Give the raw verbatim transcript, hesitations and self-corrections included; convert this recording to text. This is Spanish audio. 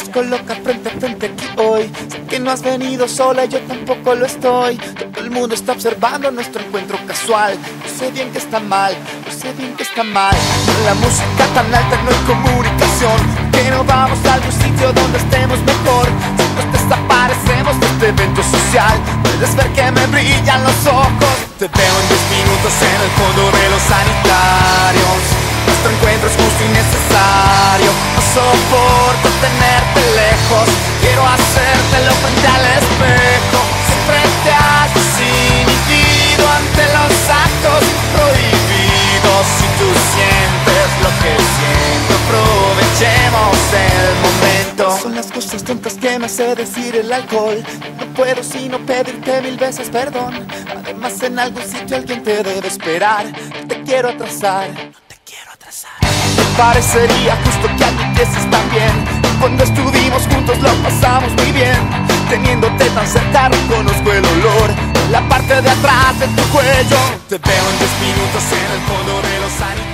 coloca frente a frente aquí hoy. Sé que no has venido sola, yo tampoco lo estoy. Todo el mundo está observando nuestro encuentro casual. Yo sé bien que está mal, yo sé bien que está mal. Con la música tan alta no hay comunicación. Que no vamos a algún sitio donde estemos mejor. Si nos desaparecemos de este evento social, puedes ver que me brillan los ojos. Te veo en diez minutos en el fondo de los sanitarios. Nuestro encuentro es justo y necesario. No soporto tenerte lejos. Quiero hacértelo frente al espejo. Siempre te has desinhibido ante los actos prohibidos. Si tú sientes lo que siento, aprovechemos el momento. Son las cosas tontas que me hace decir el alcohol. No puedo sino pedirte mil veces perdón. Además en algún sitio alguien te debe esperar. Te quiero atrasar. Me parecería justo que admitieses también. Cuando estuvimos juntos lo pasamos muy bien. Teniéndote tan cerca reconozco el olor en la parte de atrás de tu cuello. Te veo en diez minutos en el fondo de los sanitarios.